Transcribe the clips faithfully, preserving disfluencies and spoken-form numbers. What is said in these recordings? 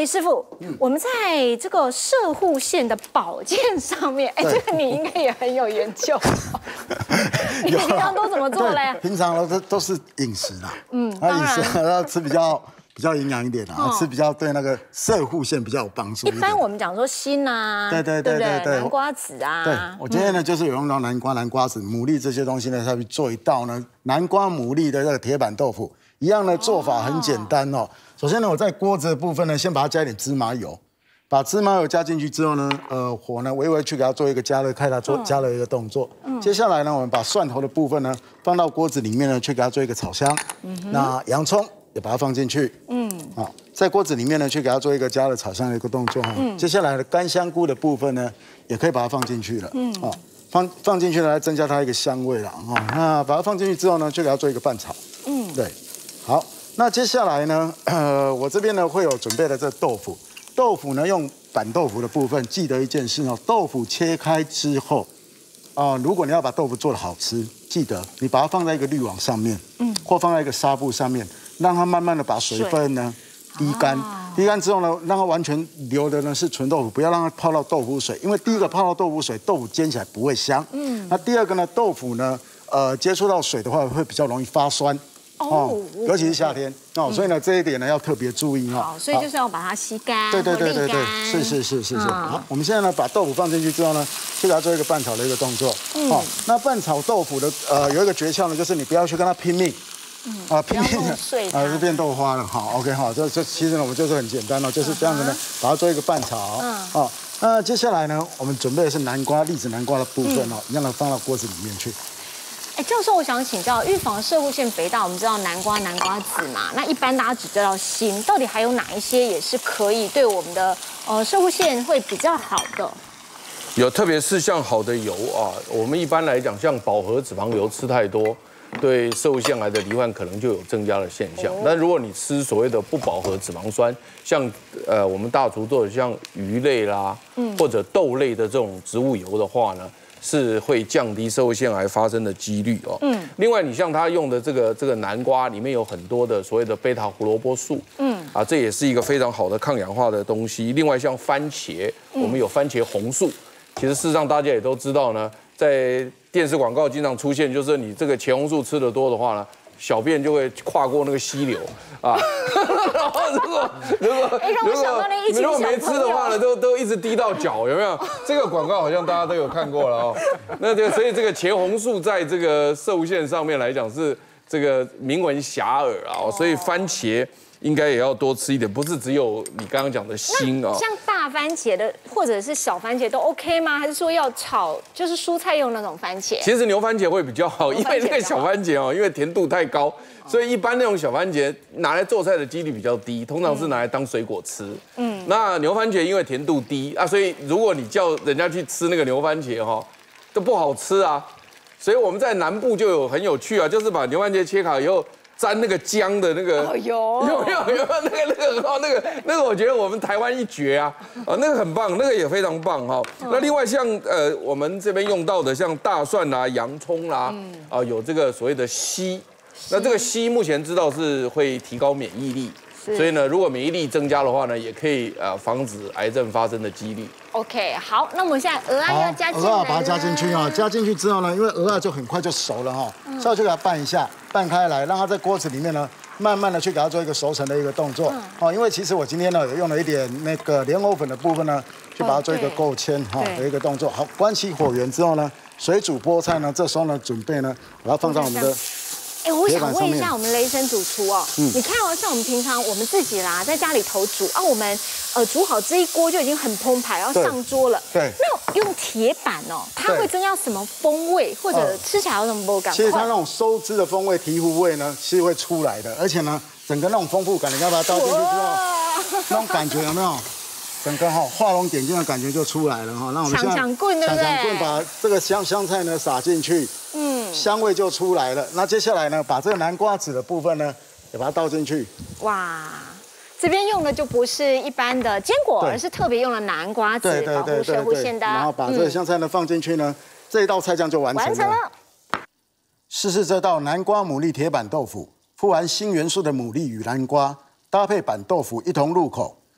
以师傅，嗯、我们在这个摄护腺的保健上面，哎，这个你应该也很有研究。你平常都怎么做嘞？ 平常都都是饮食啦， 嗯， 那饮食要吃比较比较营养一点啊， 哦、 吃比较对那个摄护腺比较有帮助。 一般我们讲说锌啊， 对对对对对， 南瓜子啊。 对，我今天呢就是有用到南瓜、南瓜子、牡蛎这些东西呢，下去做一道呢南瓜牡蛎的这个铁板豆腐。一样的做法很简单哦。首先呢，我在锅子的部分呢，先把它加一点芝麻油，把芝麻油加进去之后呢，呃，火呢微微去给它做一个加热，开它做加热一个动作。嗯、接下来呢，我们把蒜头的部分呢放到锅子里面呢，去给它做一个炒香。嗯、那洋葱也把它放进去。嗯，啊，在锅子里面呢，去给它做一个加热炒香的一个动作哈。嗯、接下来的干香菇的部分呢，也可以把它放进去了。嗯，啊，放放进去来增加它一个香味了啊。那把它放进去之后呢，就给它做一个拌炒。嗯，对。好，那接下来呢，呃，我这边呢会有准备的这豆腐，豆腐呢用板豆腐的部分，记得一件事哦，豆腐切开之后，啊、呃，如果你要把豆腐做得好吃，记得你把它放在一个滤网上面，嗯，或放在一个纱布上面，让它慢慢的把水分呢滴干，啊、滴干之后呢，让它完全流的呢是纯豆腐，不要让它泡到豆腐水，因为第一个泡到豆腐水，豆腐煎起来不会香，嗯，那第二个呢，豆腐呢，呃，接触到水的话会比较容易发酸。哦，尤其是夏天哦，所以呢，这一点呢要特别注意哈。 好，所以就是要把它吸干， 对对对对对，是是是是是。好，我们现在呢把豆腐放进去之后呢，去给它做一个拌炒的一个动作。嗯。哦，那拌炒豆腐的呃有一个诀窍呢，就是你不要去跟它拼命。嗯。啊，拼命啊就变豆花了。好 ，OK 哈，这这其实呢我们就是很简单哦，就是这样子呢，把它做一个拌炒。嗯。哦，那接下来呢，我们准备的是南瓜栗子南瓜的部分哦，一样的放到锅子里面去。 哎，教授，我想请教，预防摄护腺肥大，我们知道南瓜、南瓜子嘛，那一般大家只知道锌，到底还有哪一些也是可以对我们的呃摄护腺会比较好的？ 有，特别是像好的油啊，我们一般来讲，像饱和脂肪油吃太多，对摄护腺癌的罹患可能就有增加的现象。哦、但如果你吃所谓的不饱和脂肪酸，像呃我们大厨做的像鱼类啦，嗯，或者豆类的这种植物油的话呢，是会降低摄护腺癌发生的几率哦。嗯，另外你像它用的这个这个南瓜里面有很多的所谓的贝塔胡萝卜素，嗯，啊，这也是一个非常好的抗氧化的东西。另外像番茄，我们有番茄红素，其实事实上大家也都知道呢，在电视广告经常出现，就是你这个茄红素吃得多的话呢，小便就会跨过那个溪流啊。然后如果如果如果你如果没吃的话呢，都都一直滴到脚，有没有？这个广告好像大家都有看过了哦。那这个所以这个茄红素在这个摄护腺上面来讲是这个名闻遐迩啊，所以番茄应该也要多吃一点，不是只有你刚刚讲的锌啊。 像大番茄的或者是小番茄都 OK 吗？还是说要炒就是蔬菜用那种番茄？ 其实牛番茄会比较好，因为那个小番茄哦，因为甜度太高，所以一般那种小番茄拿来做菜的几率比较低，通常是拿来当水果吃。嗯，那牛番茄因为甜度低啊，所以如果你叫人家去吃那个牛番茄哈，都不好吃啊。所以我们在南部就有很有趣啊，就是把牛番茄切好以后。沾那个姜的那个， 哦、有有没有有没有那个那个哦那个那个，我觉得我们台湾一绝啊，啊那个很棒，那个也非常棒哈。那另外像呃我们这边用到的像大蒜啦、洋葱啦，啊有这个所谓的硒，那这个硒目前知道是会提高免疫力，所以呢如果免疫力增加的话呢，也可以呃防止癌症发生的几率。 OK， 好，那我们现在鹅啊要加进来， 鹅啊把它加进去啊，加进去之后呢，因为鹅啊就很快就熟了哈，稍微就给它拌一下，拌开来，让它在锅子里面呢，慢慢的去给它做一个熟成的一个动作。哦，因为其实我今天呢有用了一点那个莲藕粉的部分呢，去把它做一个勾芡哈的一个动作。好，关起火源之后呢，水煮菠菜呢，这时候呢准备呢，把它放到我们的。 哎，我想问一下我们雷神主厨哦，嗯、你看哦，像我们平常我们自己啦，在家里头煮啊，我们呃煮好这一锅就已经很澎湃，然后上桌了。 对。 那用铁板哦，它会增加什么风味，或者吃起来有什么感？ 其实它那种收汁的风味、醍醐味呢，是会出来的，而且呢，整个那种丰富感，你要把它倒进去之后，那种感觉有没有？整个哈画龙点睛的感觉就出来了哈。那我们现在抢抢棍，对不对？ 抢抢棍把这个香香菜呢撒进去，嗯，香味就出来了。那接下来呢，把这个南瓜子的部分呢，也把它倒进去。 哇，这边用的就不是一般的坚果，而是特别用了南瓜子保护摄护腺的。 然后把这个香菜呢放进去呢，这一道菜酱就完成了。完成了。试试这道南瓜牡蛎铁板豆腐，富含锌元素的牡蛎与南瓜搭配板豆腐一同入口。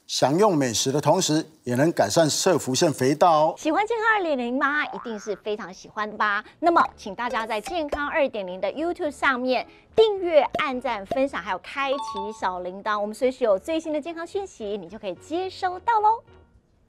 享用美食的同时，也能改善攝腹腺肥大哦。 喜欢健康二点零吗？一定是非常喜欢的吧？那么，请大家在健康二点零的 YouTube 上面订阅、按赞、分享，还有开启小铃铛，我们随时有最新的健康讯息，你就可以接收到喽。